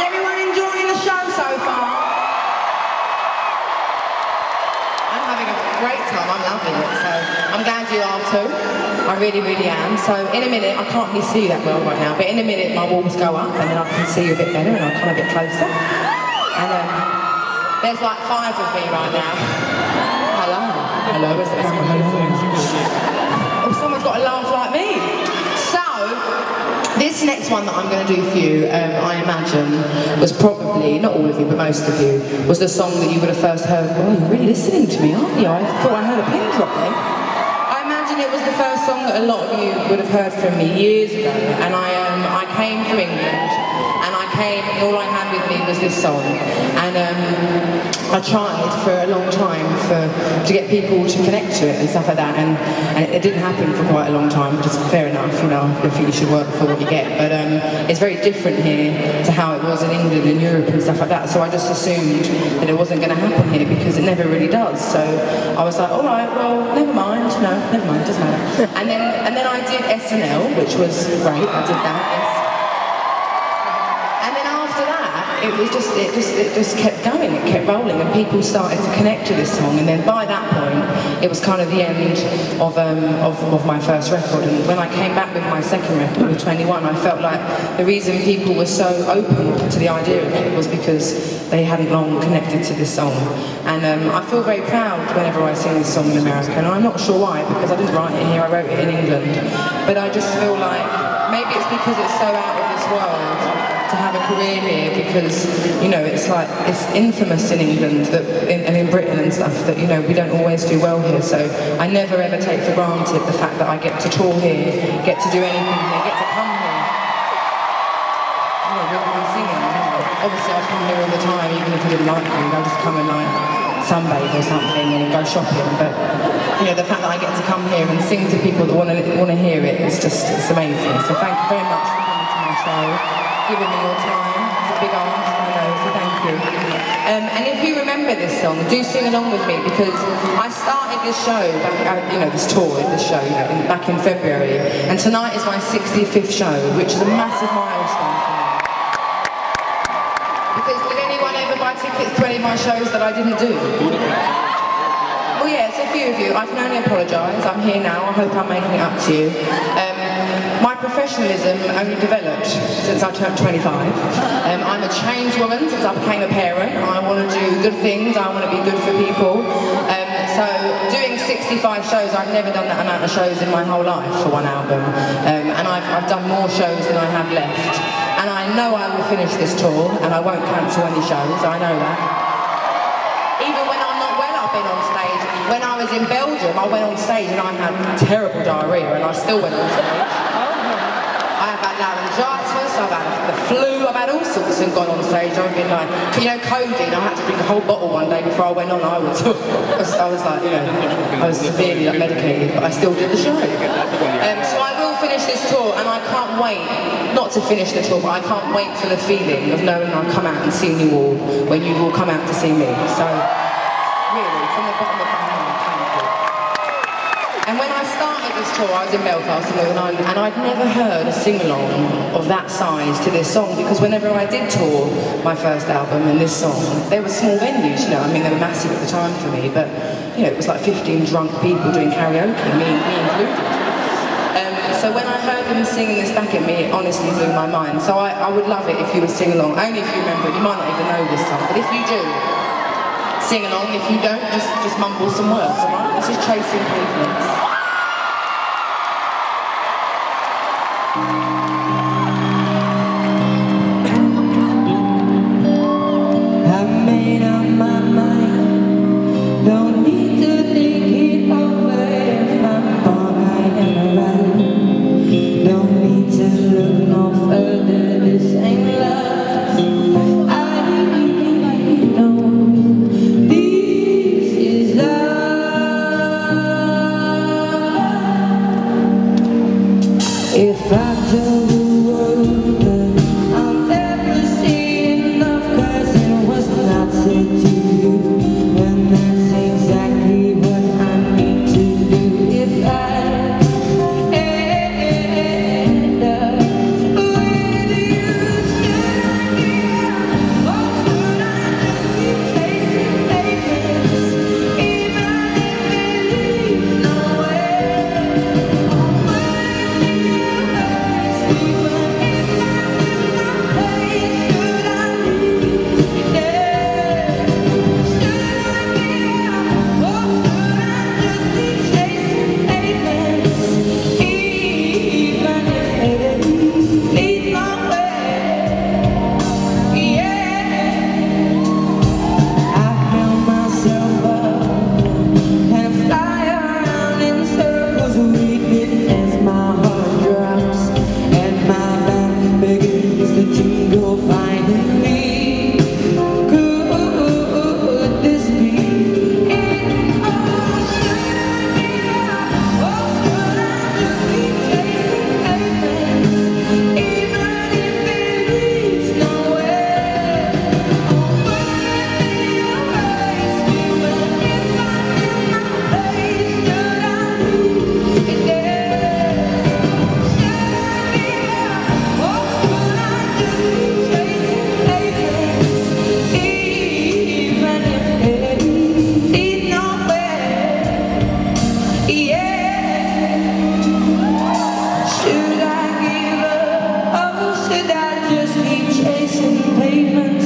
Everyone enjoying the show so far? I'm having a great time, I'm loving it, so I'm glad you are too. I really, really am. So in a minute, I can't really see you that well right now, but in a minute my walls go up and then I can see you a bit better and I'll come a bit closer. And there's like 5 of me right now. Hello. Hello, where's the camera? Hello. Oh, someone's got a laugh like me. So, this next one that I'm going to do for you, I imagine, was probably, not all of you, but most of you, was the song that you would have first heard. Oh, you're really listening to me, aren't you? I thought I heard a pin drop then. I imagine it was the first song that a lot of you would have heard from me years ago, and I came from England, and I came, and all I had with me was this song, and I tried for a long time to get people to connect to it and stuff like that, and it didn't happen for quite a long time, which is fair enough, you know, I think you should work for what you get, but it's very different here to how it was in England and Europe and stuff like that, so I just assumed that it wasn't going to happen here because it never really does, so I was like, alright, well, never mind, no, never mind, doesn't matter. And then I did SNL, which was great, I did that, yes. And then after that, it just kept going, it kept rolling, and people started to connect to this song, and then by that point, it was kind of the end of my first record, and when I came back with my second record, with 21, I felt like the reason people were so open to the idea of it was because they hadn't long connected to this song. And I feel very proud whenever I sing this song in America, and I'm not sure why, because I didn't write it here, I wrote it in England, but I just feel like, maybe it's because it's so out of this world to have a career here, because, you know, it's like, it's infamous in England that, and in Britain and stuff, that, you know, we don't always do well here, so I never ever take for granted the fact that I get to tour here, get to do anything here, get to come here. You know, with my singing, obviously I'd come here all the time, even if you didn't like me, I'd just come and like sunbathe or something and go shopping, but, you know, the fact that I get to come here and sing to people that want to hear it, it's just, it's amazing. So thank you very much for coming to my show, giving me your time. It's a big ask, I know, so thank you. And if you remember this song, do sing along with me, because I started this show, you know, this tour, this show, you know, back in February, and tonight is my 65th show, which is a massive milestone for me. Because did anyone ever buy tickets to any of my shows that I didn't do? Well, yes, a few of you. I can only apologise. I'm here now. I hope I'm making it up to you. My professionalism only developed since I turned 25. I'm a changed woman since I became a parent. I want to do good things. I want to be good for people. So doing 65 shows, I've never done that amount of shows in my whole life for one album. And I've done more shows than I have left. And I know I will finish this tour, and I won't cancel any shows. I know that. Even when I'm not well, I've been on stage. When I was in Belgium, I went on stage and I had terrible diarrhea, and I still went on stage. I've had laryngitis, I've had the flu, I've had all sorts and gone on stage. I've been like, you know, codeine, I had to drink a whole bottle one day before I went on. I was like, you know, I was severely like, medicated, but I still did the show. So I will finish this tour, and I can't wait, not to finish the tour, but I can't wait for the feeling of knowing I'll come out and see you all when you all come out to see me. So, really, from the bottom of my heart, thank you. And when I started this tour, I was in Belfast, in Northern Ireland, and I'd never heard a sing-along of that size to this song, because whenever I did tour my first album and this song, they were small venues, you know, I mean, they were massive at the time for me, but, you know, it was like 15 drunk people doing karaoke, me included. So when I heard them singing this back at me, it honestly blew my mind. So I would love it if you would sing along, only if you remember it. You might not even know this song, but if you do, sing along. If you don't, just mumble some words, alright? This is Chasing Pavements. I made up my mind, don't need to think it over if I'm wrong, I am right. Don't need to look no further, this ain't love. I know this is love. If I just just keep chasing the pavement.